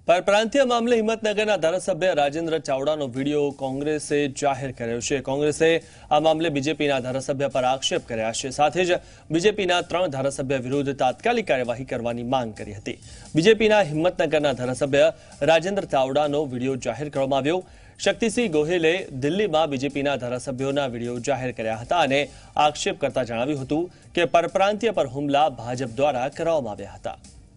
परप्रांतीय मामले हिम्मतनगरना धारासभ्य राजेन्द्र चावडानो वीडियो कांग्रेसे जाहिर कर्यो छे। कांग्रेसे आ मामले बीजेपीना धारासभ्य पर आक्षेप कर्या छे। साथे ज बीजेपीना 3 धारासभ्य विरुद्ध तात्कालिक कार्यवाही करवानी मांग करी हती। बीजेपीना हिम्मतनगरना धारासभ्य राजेन्द्र चावडानो वीडियो जाहिर करवामां આવ્યો। शक्तिसिंह गोहेले दिल्हीमां बीजेपीना धारासभ्योना वीडियो जाहिर कर्या हता અને आक्षेप करता जणाव्युं हतुं કે परप्रांतीय पर હુમલા ભાજપ દ્વારા કરવામાં આવ્યા હતા।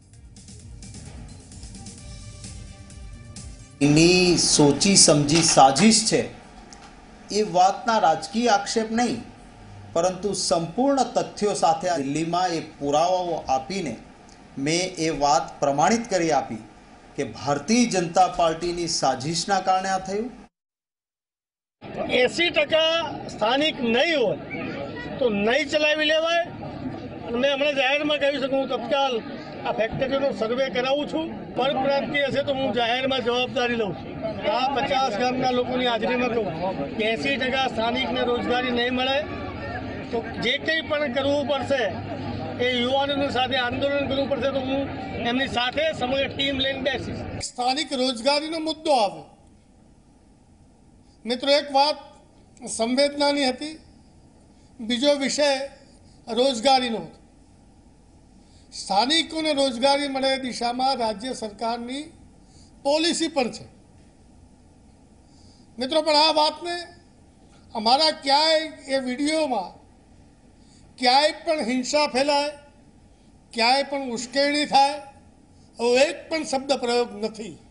सोची समझी साजिश है ये वातना राजकीय आक्षेप नहीं, परंतु संपूर्ण तथ्यों साथे दिल्ली में एक पुरावा आपीने मैं ये बात प्रमाणित करी आपी कि भारतीय जनता पार्टी नी साजिशना कारणे आ थयुं। 80% स्थानिक नहीं हो तो नहीं चलावी लेवाय। मैं हमने जाहिर में कही सकूँ तत्काल आ फैक्टरीनो सर्वे करावुं छुं। परप्रांतीय हशे तो हूँ जाहिर में जवाबदारी लऊं छुं। आ 50 गामना लोकोनी हाजरी में कहूँ कि 80% स्थानिक ने रोजगारी नहीं मळे तो जे कंई पण करवुं पड़शे ए युवानों साथे आंदोलन करवुं पड़शे। तो हूँ एमनी साथे समग्र टीम लईने बेसीश। स्थानिक रोजगारीनो मुद्दो आवे मित्रों, एक बात संवेदनानी हती, बीजो विषय रोजगारीनो हतो। स्थानिकों ने रोजगारी मळे दिशा में राज्य सरकार की पॉलिसी पर है मित्रों। पर आ बात ने अमारा क्याय ए वीडियो में क्याय पण हिंसा फैलाय, क्याय पण उश्केरणी थाय, एक पण शब्द प्रयोग नहीं।